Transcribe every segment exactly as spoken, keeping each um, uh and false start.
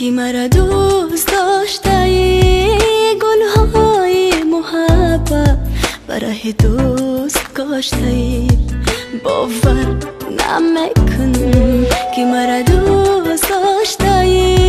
کی مرا دوست داشته گلهای محبت برای دوست کاشته باور نمیکنم کی مرا دوست داشته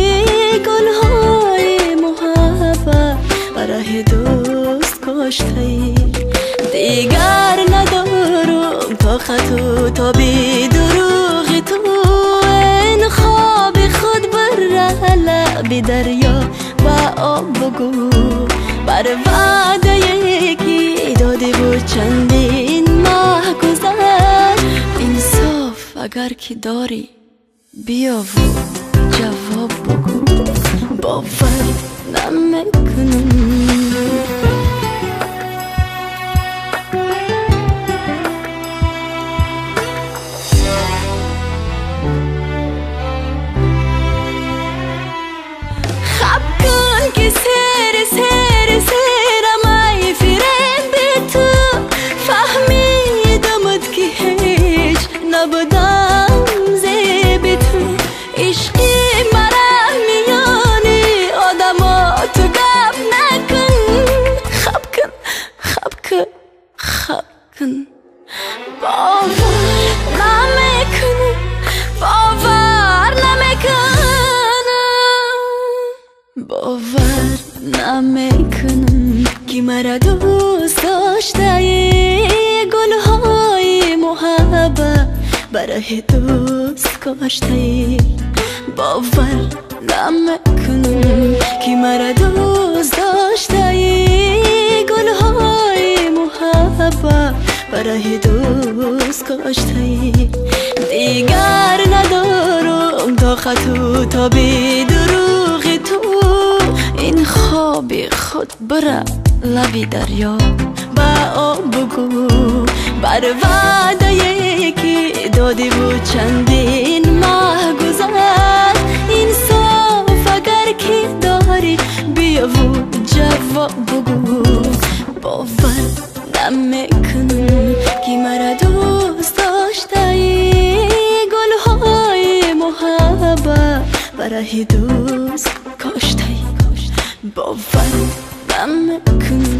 گلهای محبت برای دوست کاشته دیگر ندارم طاقت و تابی دروغ تو این خواب خود بر لب دریا و آب بگو بر وعده یکی داده بود چندین ماه گذشت انصاف اگر که داری بیا و جواب بگو باور نمیکنم که سر سر سرم ای فریب تو فهمیدمت که هیچ نبودم زیب تو عشقی مرا میانی آدما تو گپ نکن خب کن خب کن خب کن باور نمیکنم باور نمیکنم باور نمیکنم که مرا دوست داشته گلهای محبت برای دوست کاشته باور نمیکنم که مرا دوست داشته گلهای محبت برای دوست کاشته دیگر ندارم طاقت و تابی دروغ تو این خواب خود برا لبی دریا با آب بگو بر وعده یکی داده بود چندین ماه گذشت انصاف اگر که داری بیا و جواب بگو باور نمیکنم که مرا دوست داشته گلهای محبت برای دوست کاشته باور نمیکنم